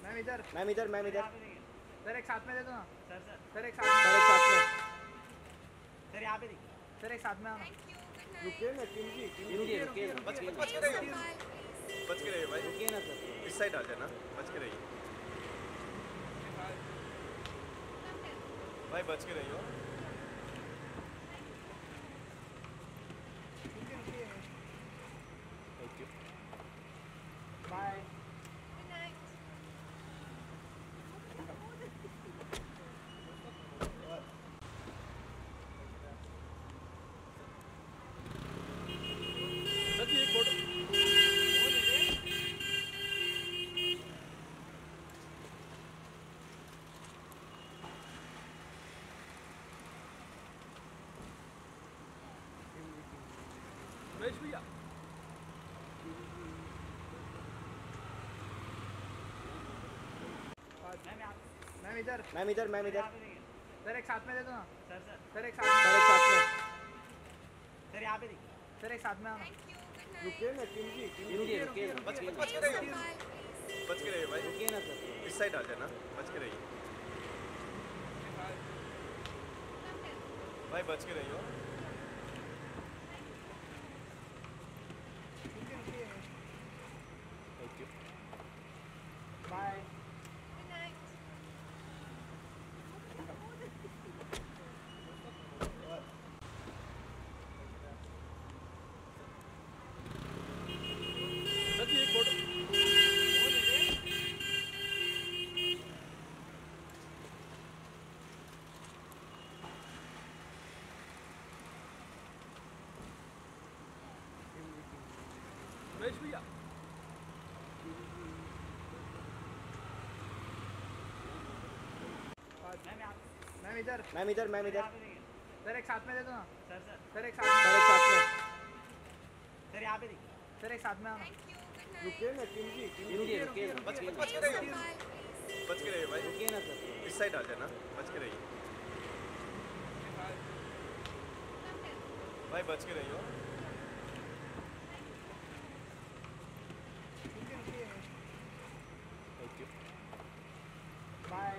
Ma'am इधर। Sir एक साथ में दे दो ना। सर एक साथ सर एक साथ में। सर यहाँ पे देखिए। सर एक साथ में आना। रुकिए ना रुकिए ना। बच के रहिए भाई, रुकिए ना सर। इस साइड आ जाना, बच के रहिए भाई, बच के रहिए। Thank you. बाय। सर ये फोटो महेश भैया, मैम इधर। सर एक साथ में दे दो ना। सर एक साथ में। सर एक साथ में। सर यहाँ पे देखिए। सर एक साथ में आना। रुकिए ना रुकिए ना। बच के रहिए भाई, रुकिए ना सर। इस साइड आ जाना, बच के रहिए भाई, बच के रहिए। Thank you. बाय। सर ये फोटो महेश भैया, मैम इधर। सर एक साथ में दे दो ना। सर एक साथ में। सर एक साथ में। सर यहाँ पे देखिए। सर एक साथ में आना। रुकिए ना रुकिए ना। बच के रहिए भाई, इस साइड आ जाना, बच के रहिए बाय। भाई, रुकिए ना सर, इस साइड आ जाना, बच के रहिए मैम इधर। सर एक साथ में दे दो ना। सर एक साथ में। सर एक साथ में। सर यहाँ पे देखिए। सर एक साथ में आना। रुकिए ना रुकिए ना। बच के रहिए भाई, रुकिए ना सर। इस साइड आ जाना, बच के रहिए भाई, बच के रहिए। Thank you. बाय।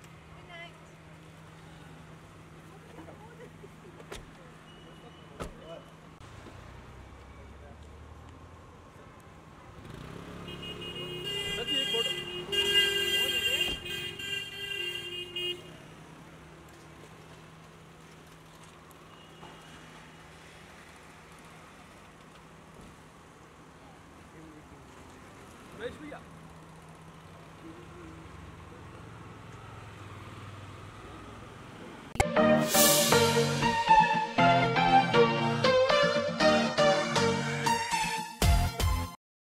सर ये फोटो महेश भैया,